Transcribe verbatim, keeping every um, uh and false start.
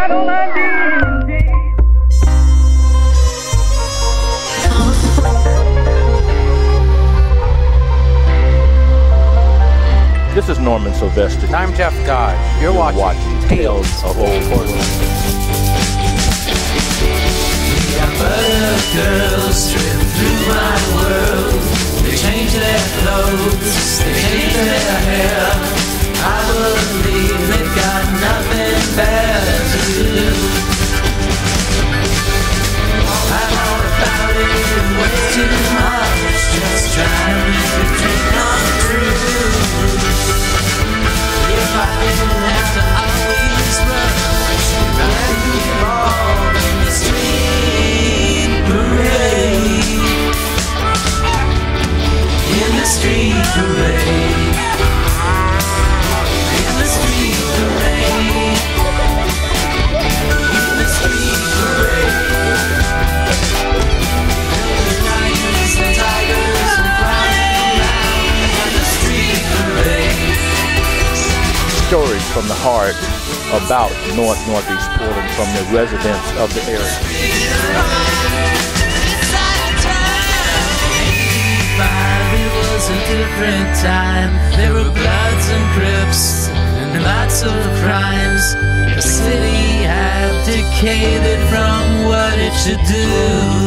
battle ending. This is Norman Sylvester. I'm Jeff Dodge. You're, You're watching, watching Tales of Old Portland. Girls strip through my world. They change their clothes, they change their hair. I believe they've got nothing better to do. I thought about it way too much, just trying to dream on through. If I didn't have to always rush, I'd be involved in the street parade. In the street parade. In the street parade. In the street parade. The lions and tigers are flying around in the street parade. Stories from the heart about North Northeast Portland from the residents of the area. It was a different time. There were Bloods and Crips and lots of crimes. The city had decayed from what it should do.